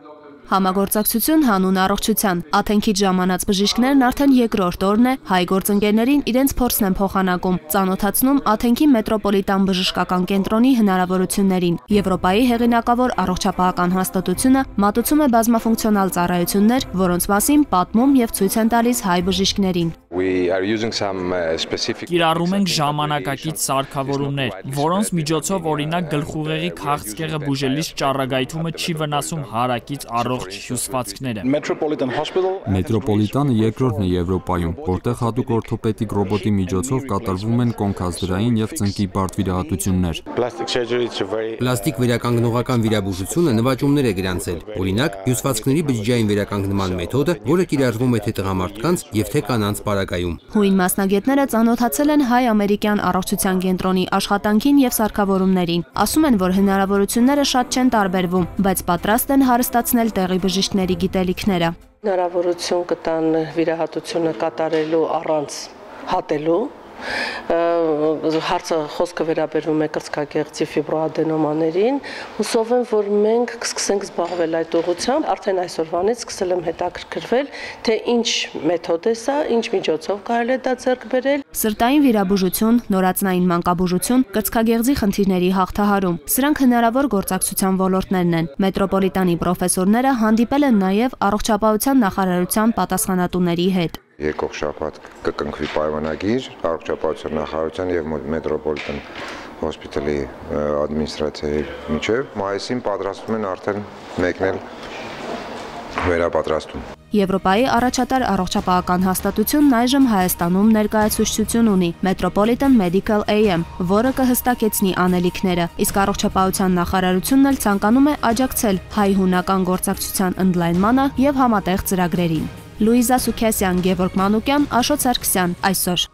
Համագործակցություն հանուն առողջության։ Աթենքից ժամանած բժիշկներն արդեն երկրորդ օրն է հայ գործընկերներին իրենց փորձն են փոխանակում, ծանոթացնում Աթենքի մետրոպոլիտան բժշկական կենտրոնի հնարավորություններին։ Եվրոպայի հեղինակավոր առողջապահական հաստատությունը մատուցում է բազմաֆունկցիոնալ ծառայություններ, որոնց մասին պատմում եւ ցույց են տալիս հայ բժիշկներին։ Կիրառում ենք ժամանակակից սարքավորումներ, որոնց միջոցով օրինակ գլխուղեղի քաղցկեղը բուժելիս ճառագայթումը չի վնասում հարակից առողջ հյուսվածքները։ Մետրոպոլիտանը երկրորդն է Եվրոպայում, որտեղ հատուկ օրթոպեդիկ ռոբոտի միջոցով կատարվում են կոնքազդրային եւ ծնկի բարդ վիրահատություններ։ Պլաստիկ վերականգնողական վիրաբուժությունը նվաճումներ է գրանցել։ Օրինակ, հյուսվածքների բջջային վերականգնման մեթոդը, որը կիրառվում է թե տղամարդկանց եւ թե կանանց պարագայում։ Հույն մասնագետները ծանոթացել են հայ-ամերիկյան առողջության կենտրոնի աշխատանքին եւ սարքավորումներին։ Ասում են, որ հնարավորությունները շատ չեն տարբերվում, բայց պատրաստ են հարստացնել տեղի բժիշկների գիտելիքները։ Հնարավորություն կտան վիրահատությունը կատարելու առանց հատելու։ Հարցը խոսքը վերաբերվում է կրծքագեղձի ֆիբրոադենոմաներին։ Հուսով եմ, որ մենք կսկսենք զբաղվել այդ ուղղությամբ։ Արդեն այսօրվանից սկսել եմ հետաքրքրվել, թե ինչ մեթոդ է սա, ինչ միջոցով կարելի է դա ձեռք բերել։ Սրտային վիրաբուժություն, նորածնային մանկաբուժություն, կրծքագեղձի խնդիրների հաղթահարում։ Սրանք հնարավոր գործակցության ոլորտներն են։ Մետրոպոլիտանի պրոֆեսորները հանդիպել են նաև առողջապահության նախարարության պատասխանատուների հետ։ Եկող շաբաթ կկնքվի պայմանագիր առողջապահության նախարարության եւ մետրոպոլիտան հոսպիտալի ադմինիստրացիայի միջև։ Մայիսին պատրաստվում են արդեն մեկնել վերապատրաստում։ Եվրոպայի առաջատար առողջապահական հաստատությունն այժմ Հայաստանում ներկայացուցչություն ունի Metropolitan Medical AM, որը կհստակեցնի անելիքները, իսկ առողջապահության նախարարությունն էլ ցանկանում է աջակցել հայ-հունական գործակցության ընդլայնմանը եւ համատեղ ծրագրերին։ Լուիզա Սուքեսյան, Գևորգ Մանուկյան, Աշոտ Սարգսյան, այսօր։